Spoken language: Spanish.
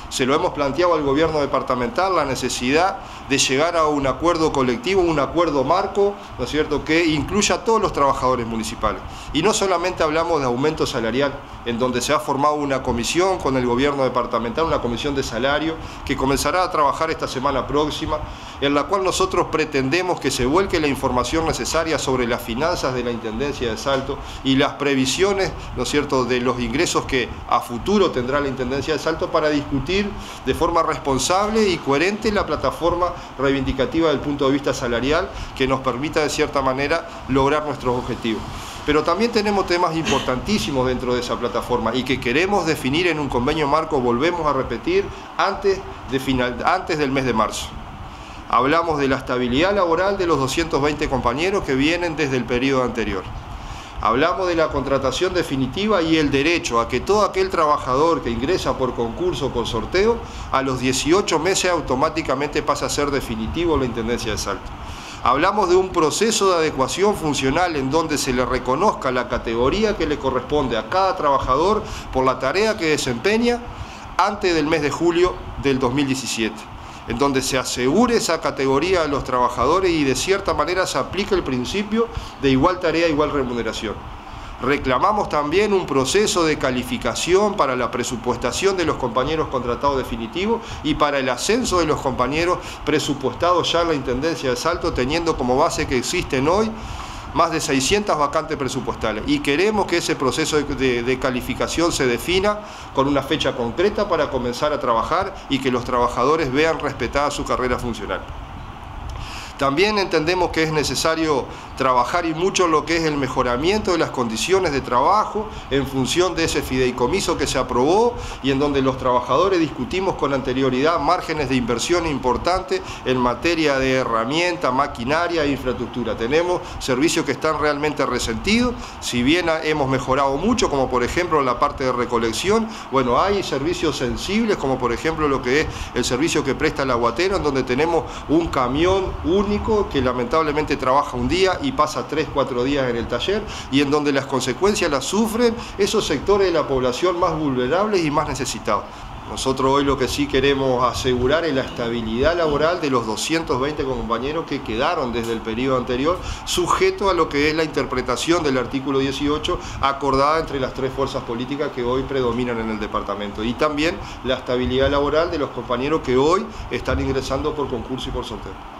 se lo hemos planteado al gobierno departamental, la necesidad de llegar a un acuerdo colectivo, un acuerdo marco, ¿no es cierto?, que incluya a todos los trabajadores municipales. Y no solamente hablamos de aumento salarial, en donde se ha formado una comisión con el gobierno departamental, una comisión de salario, que comenzará a trabajar esta semana próxima, en la cual nosotros pretendemos que se vuelque la información necesaria sobre las finanzas de la Intendencia de Salto y las previsiones, ¿no es cierto?, de los ingresos que a futuro tendrá la Intendencia de Salto para discutir de forma responsable y coherente la plataforma reivindicativa del punto de vista salarial que nos permita de cierta manera lograr nuestros objetivos. Pero también tenemos temas importantísimos dentro de esa plataforma y que queremos definir en un convenio marco, volvemos a repetir, antes del mes de marzo. Hablamos de la estabilidad laboral de los 220 compañeros que vienen desde el periodo anterior. Hablamos de la contratación definitiva y el derecho a que todo aquel trabajador que ingresa por concurso o por sorteo, a los 18 meses automáticamente pasa a ser definitivo la Intendencia de Salto. Hablamos de un proceso de adecuación funcional en donde se le reconozca la categoría que le corresponde a cada trabajador por la tarea que desempeña antes del mes de julio del 2017. En donde se asegure esa categoría a los trabajadores y de cierta manera se aplique el principio de igual tarea, igual remuneración. Reclamamos también un proceso de calificación para la presupuestación de los compañeros contratados definitivos y para el ascenso de los compañeros presupuestados ya en la Intendencia de Salto, teniendo como base que existen hoy más de 600 vacantes presupuestales, y queremos que ese proceso de calificación se defina con una fecha concreta para comenzar a trabajar y que los trabajadores vean respetada su carrera funcional. También entendemos que es necesario trabajar y mucho lo que es el mejoramiento de las condiciones de trabajo en función de ese fideicomiso que se aprobó y en donde los trabajadores discutimos con anterioridad márgenes de inversión importantes en materia de herramienta, maquinaria e infraestructura. Tenemos servicios que están realmente resentidos, si bien hemos mejorado mucho, como por ejemplo en la parte de recolección, bueno, hay servicios sensibles como por ejemplo lo que es el servicio que presta el aguatero, en donde tenemos un camión único que lamentablemente trabaja un día y pasa 3-4 días en el taller, y en donde las consecuencias las sufren esos sectores de la población más vulnerables y más necesitados. Nosotros hoy lo que sí queremos asegurar es la estabilidad laboral de los 220 compañeros que quedaron desde el periodo anterior, sujeto a lo que es la interpretación del artículo 18 acordada entre las tres fuerzas políticas que hoy predominan en el departamento, y también la estabilidad laboral de los compañeros que hoy están ingresando por concurso y por sorteo.